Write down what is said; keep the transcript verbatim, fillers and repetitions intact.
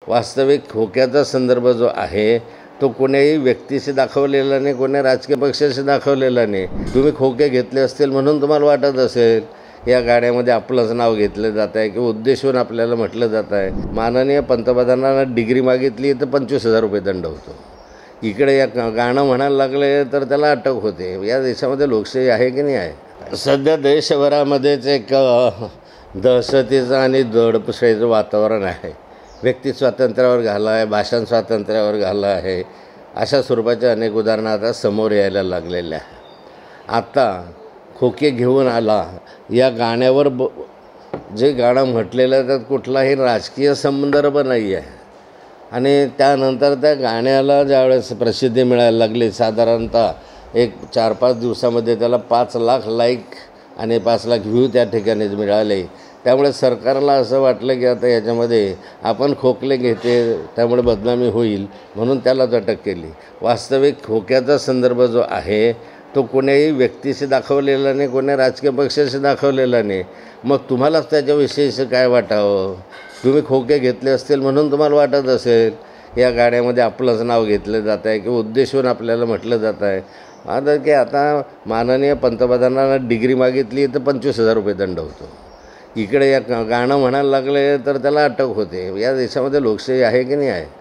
वास्तविक खोक्याचा संदर्भ जो आहे तो कोण्याही व्यक्तीशी दाखवलेला नाही, कोण्या राजकीय पक्षाशी दाखवलेला नाही. तुम्ही खोके घेतले असतील म्हणून तुम्हाला वाटत असेल या गाण्यामध्ये आपलंच नाव घेतलं जात आहे किंवा उद्देशून आपल्याला म्हटलं जात आहे. माननीय पंतप्रधानांना डिग्री मागितली तर पंचवीस हजार रुपये दंड होतो. इकडे या गाणं म्हणायला लागले तर त्याला अटक होते. या देशामध्ये लोकशाही आहे की नाही आहे? सध्या देशभरामध्येच एक दहशतीचं आणि दडपशाहीचं वातावरण आहे. व्यक्ती स्वातंत्र्यावर घाला आहे, भाषण स्वातंत्र्यावर घाला आहे, अशा स्वरूपाच्या अनेक उदाहरणं आता समोर यायला लागलेले आहे. आता खोके घेऊन आला या गाण्यावर ब जे गाणं म्हटलेलं आहे त्यात कुठलाही राजकीय संदर्भ नाही आहे. आणि त्यानंतर त्या गाण्याला ज्यावेळेस प्रसिद्धी मिळायला लागली, साधारणतः एक चार पाच दिवसामध्ये त्याला पाच लाख लाईक आणि पाच लाख व्ह्यू त्या ठिकाणी मिळाले. त्यामुळे सरकारला असं वाटलं की आता याच्यामध्ये आपण खोकले घेते त्यामुळे बदनामी होईल, म्हणून त्यालाच अटक केली. वास्तविक खोक्याचा संदर्भ जो आहे तो कोण्याही व्यक्तीशी दाखवलेला नाही, कोण्या राजकीय पक्षाशी दाखवलेला नाही. मग तुम्हालाच त्याच्याविषयीचं काय वाटावं? तुम्ही खोके घेतले असतील म्हणून तुम्हाला वाटत असेल या गाण्यामध्ये आपलंच नाव घेतलं जात आहे किंवा उद्देशून आपल्याला म्हटलं जात आहे. आता की आता माननीय पंतप्रधानांना डिग्री मागितली तर पंचवीस हजार रुपये दंड होतो. इकडे या गाणं म्हणायला लागले तर त्याला अटक होते. या देशामध्ये लोकशाही आहे की नाही आहे?